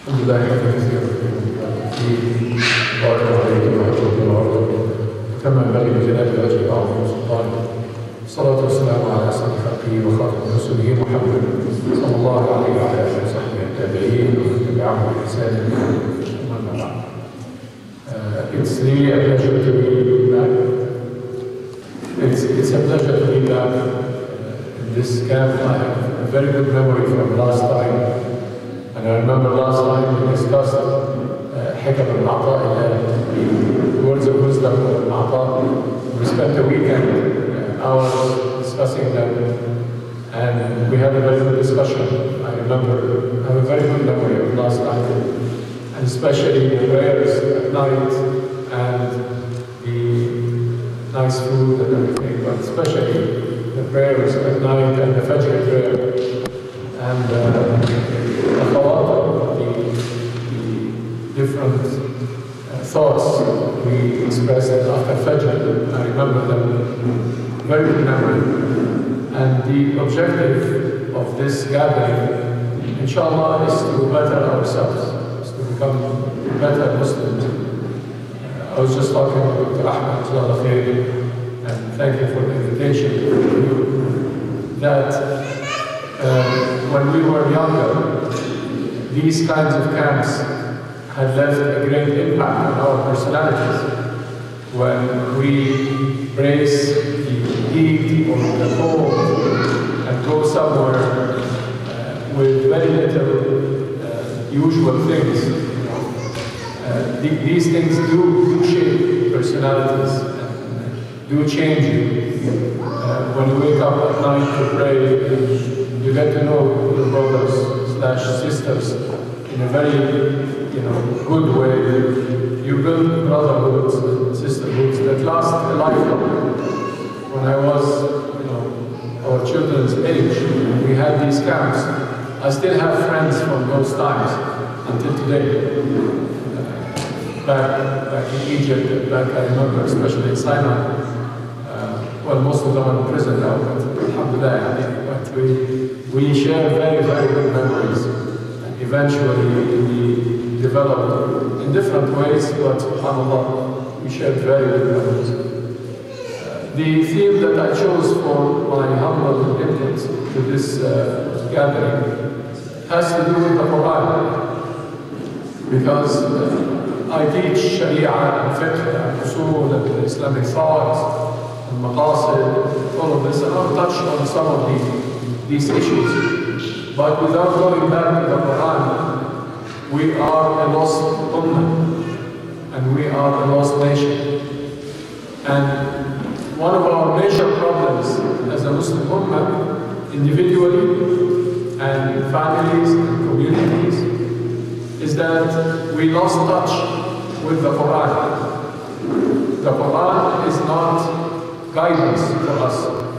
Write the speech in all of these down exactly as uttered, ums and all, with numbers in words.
الحمد لله حمدا كثيرا فيه بارك عليك وحفظك الله كما ينبغي بجلال وجهه وعظيم سلطانه. الصلاه والسلام على اسعد خلقه وخاتم رسله محمد صلى الله عليه وعلى اله وصحبه التابعين ومن تبعهم باحسان ومن بعد. It's really a pleasure to be back. It's, it's a pleasure to be back in this camp. I have a very good memory from last time. And I remember last time we discussed حكم العطاء, the words of wisdom of العطاء. We spent the weekend uh, hours discussing them, and we had a very good discussion. I remember, I have a very good memory of last time, and especially the prayers at night and the nice food and everything, but especially the prayers at night and the Fajr prayer. And uh, the khawatir, the, the different uh, thoughts we expressed after Fajr, I remember them very good memory. And the objective of this gathering, inshallah, is to better ourselves, is to become better Muslims. Uh, I was just talking to Doctor Ahmed, and thank you for the invitation, that Um, when we were younger, these kinds of camps had left a great impact on our personalities. When we brace the heat or the cold and go somewhere uh, with very little uh, usual things, you know, uh, th these things do, do shape personalities and do change you. Uh, when you wake up at night to pray, you get to know your brothers slash sisters in a very, you know, good way. You build brotherhoods and sisterhoods that last a lifetime. When I was, you know, our children's age, we had these camps. I still have friends from those times until today. Uh, back, back in Egypt, back I remember, especially in Sinai. Uh, well, most of them are in prison now, but alhamdulillah, but we We share very, very good memories, and eventually we developed in different ways, but subhanAllah, we share very good memories. Uh, the theme that I chose for my humble input to this uh, gathering has to do with the Quran, because uh, I teach Sharia and Fiqh and Usul and Islamic thought and Maqasid, all of this, and I'll touch on some of these these issues. But without going back to the Quran, we are a lost ummah, and we are a lost nation. And one of our major problems as a Muslim ummah, individually and families and communities, is that we lost touch with the Quran. The Quran is not guidance for us.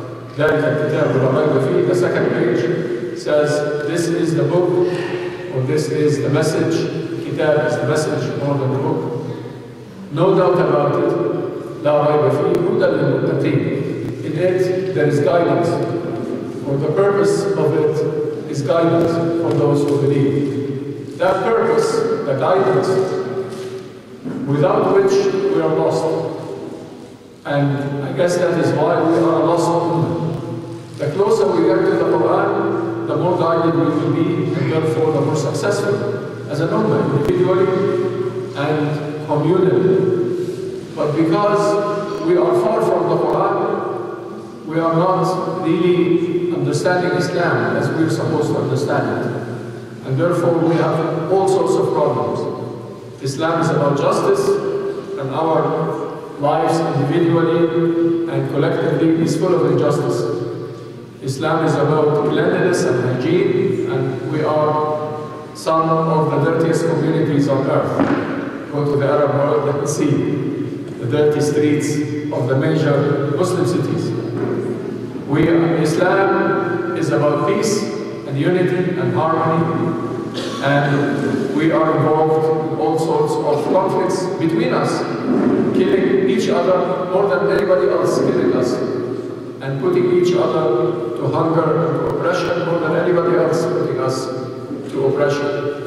The second page says, this is the book, or this is the message. Kitab is the message more than the book. No doubt about it. لا ريب فيه هدى للمتقين. In it, there is guidance. For the purpose of it is guidance for those who believe. That purpose, the guidance, without which we are lost. And I guess that is why we are lost. The closer we get to the Quran, the more guided we will be, and therefore the more successful as an ummah, individually and communally. But because we are far from the Quran, we are not really understanding Islam as we are supposed to understand it. And therefore we have all sorts of problems. Islam is about justice, and our lives individually and collectively is full of injustice. Islam is about cleanliness and hygiene, and we are some of the dirtiest communities on earth. Go to the Arab world and see the dirty streets of the major Muslim cities. We, Islam is about peace and unity and harmony, and we are involved in all sorts of conflicts between us, killing each other more than anybody else killing us, and putting each other to hunger and to oppression more than anybody else putting us to oppression.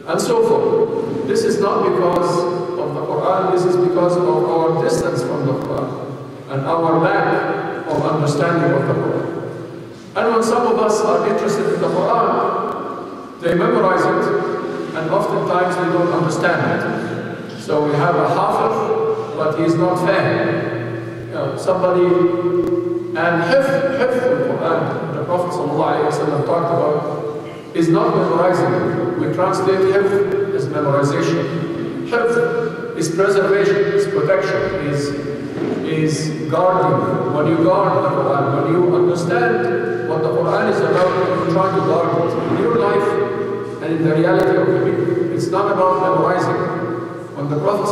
and so forth. This is not because of the Quran, this is because of our distance from the Quran and our lack of understanding of the Quran. And when some of us are interested in the Quran, they memorize it, and oftentimes they don't understand it. So we have a hafiz, but he is not fair. You know, somebody, and hifz, hifz al-Quran, the Prophet ﷺ talked about, is not memorizing. We translate hifz as memorization. Hifz is preservation, is protection, is, is guarding. When you guard the Quran, when you understand what the Quran is about, you try to guard it in your life and in the reality of the people. It's not about memorizing. When the Prophet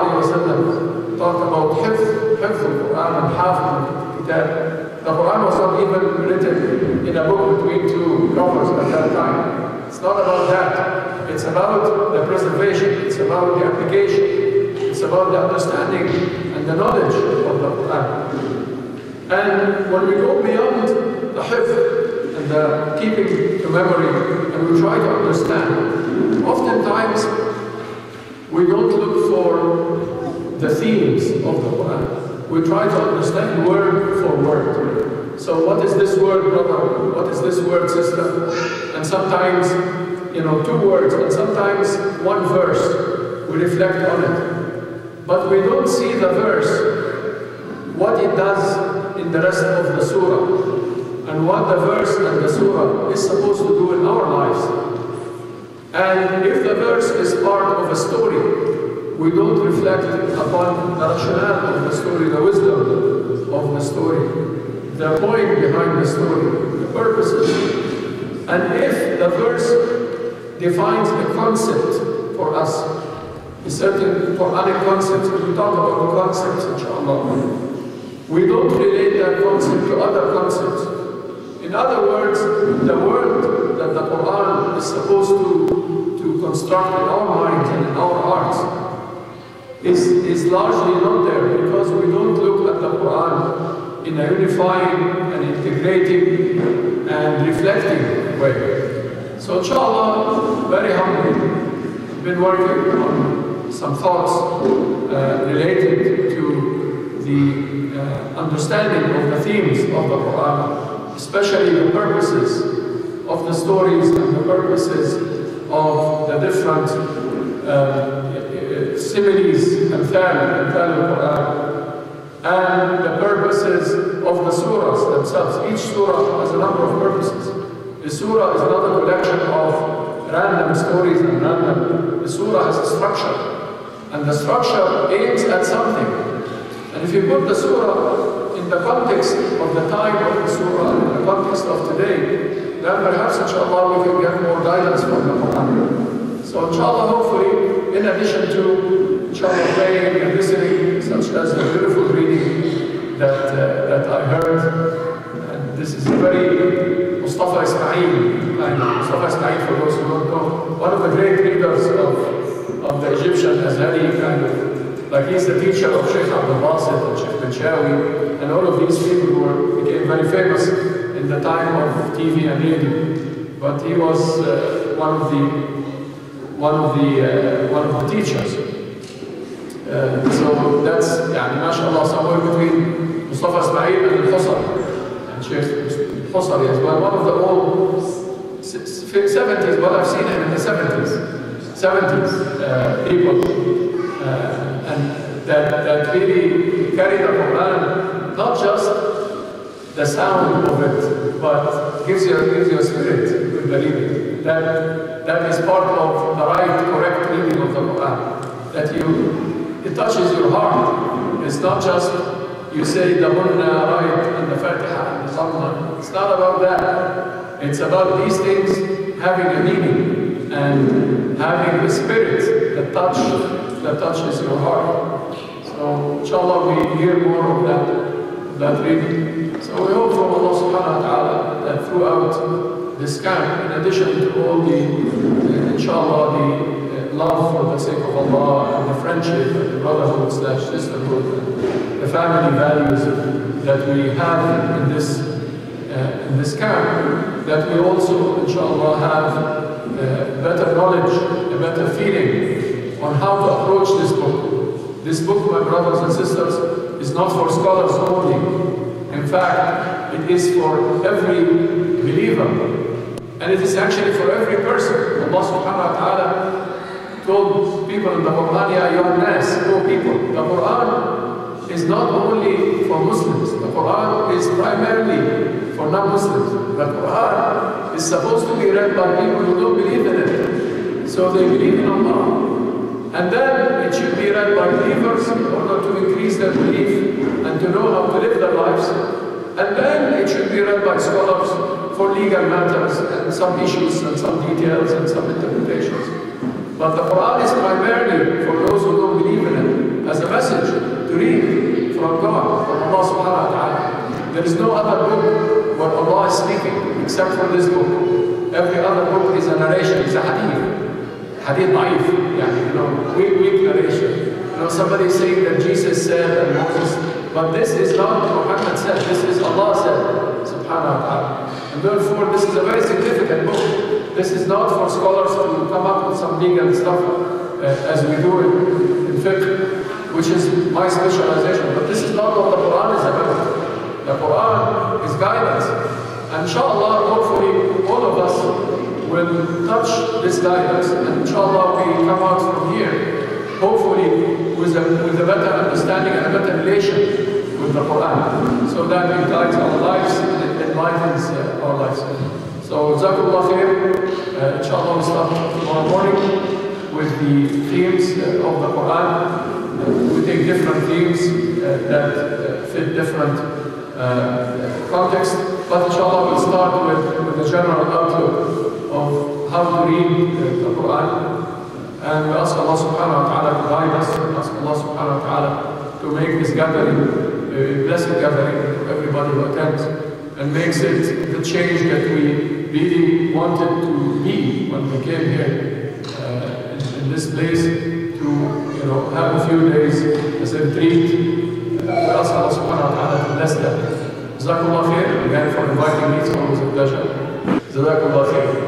ﷺ talked about hifz, hifz al-Quran and hafz al-kitab, the Quran was not even written in a book between two covers at that time. It's not about that. It's about the preservation. It's about the application. It's about the understanding and the knowledge of the Quran. And when we go beyond the hifz and the keeping to memory, and we try to understand, oftentimes we don't look for the themes of the Quran. We try to understand word for word. So what is this word, brother? What is this word, sister? And sometimes, you know, two words, and sometimes one verse. We reflect on it. But we don't see the verse, what it does in the rest of the surah, and what the verse and the surah is supposed to do in our lives. And if the verse is part of a story, we don't reflect upon the rationale of the story, the wisdom of the story, the point behind the story, the purposes. And if the verse defines a concept for us, a certain Quranic concept, we talk about the concepts, inshallah, we don't relate that concept to other concepts. In other words, the world that the Quran is supposed to, to construct in our minds and in our hearts is, is largely not there, because we don't look at the Quran in a unifying and integrating and reflecting way. So inshallah, very humbly, I've been working on some thoughts uh, related to the uh, understanding of the themes of the Quran, especially the purposes of the stories and the purposes of the different uh, similes and thal al-Quran, and the purposes of the surahs themselves. Each surah has a number of purposes. The surah is not a collection of random stories and random. The surah has a structure, and the structure aims at something. And if you put the surah in the context of the time of the surah, in the context of today, then perhaps inshallah we can get more guidance from the Quran. So inshallah, hopefully, in addition to inshallah praying and listening, such as the beautiful reading that, uh, that I heard, and this is a very Mustafa Ismail, and Mustafa Ismail, for those who don't know, one of the great leaders of, of the Egyptian Azhari kind of, like he's the teacher of Sheikh Abdul Basit and Sheikh Benchawi, and all of these people were, became very famous in the time of T V and radio. But he was uh, one of the one of the uh, one of the teachers. Uh, so that's, yani, mashallah, somewhere between Mustafa Ismail and Al-Husari, and Sheikh Husari as well, one of the old seventies, but I've seen him in the seventies, seventies uh, people. Uh, and that, that really carry the Quran, not just the sound of it, but gives you, gives you a spirit with the reading. That, that is part of the right, correct reading of the Quran. That you, it touches your heart. It's not just you say the Munna right and the Fatiha and the Dhamma. It's not about that. It's about these things having a meaning and having the spirit, the touch that touches your heart. So inshallah we hear more of that, that reading. So we hope from Allah subhanahu wa ta'ala that throughout this camp, in addition to all the, uh, inshallah, the uh, love for the sake of Allah and the friendship and the brotherhood slash sisterhood and the family values that we have in this, uh, in this camp, that we also inshallah have uh, better knowledge, a better feeling on how to approach this book. This book, my brothers and sisters, is not for scholars only. In fact, it is for every believer. And it is actually for every person. Allah subhanahu wa ta'ala told people in the Quran, Ya ayyuhan nas, O people, the Quran is not only for Muslims. The Quran is primarily for non-Muslims. The Quran is supposed to be read by people who don't believe in it. So they believe in Allah. And then it should be read by believers in order to increase their belief and to know how to live their lives. And then it should be read by scholars for legal matters and some issues and some details and some interpretations. But the Quran is primarily for those who don't believe in it as a message to read from God, from Allah subhanahu wa ta'ala. There is no other book where Allah is speaking except for this book. Every other book is a narration, it's a hadith. Hadith da'if, you know, weak, weak narration. You know, somebody saying that Jesus said and Moses, but this is not what Muhammad said, this is Allah said, subhanahu wa ta'ala. And therefore, this is a very significant book. This is not for scholars to come up with some legal stuff uh, as we do it in fiqh, which is my specialization. But this is not what the Quran is about. The Quran is guidance. And inshallah, hopefully, all of us will touch this guidance, and inshallah we come out from here, hopefully with a, with a better understanding and a better relation with the Quran, so that it guides our lives and it enlightens uh, our lives. So, Jazakumullah khair. Uh, inshallah we'll start tomorrow morning with the themes uh, of the Quran. Uh, we take different themes uh, that uh, fit different uh, contexts, but inshallah we'll start with, with a general outlook of how to read the Quran, and we ask Allah subhanahu wa ta'ala to guide us, and ask Allah subhanahu wa ta'ala to make this gathering a blessed gathering for everybody who attends, and makes it the change that we really wanted to be when we came here uh, in, in this place to you know have a few days as a retreat. Uh, we ask Allah subhanahu wa ta'ala to bless that. Jazakumullah khair again for inviting me, it's always a pleasure. Jazakumullah khair.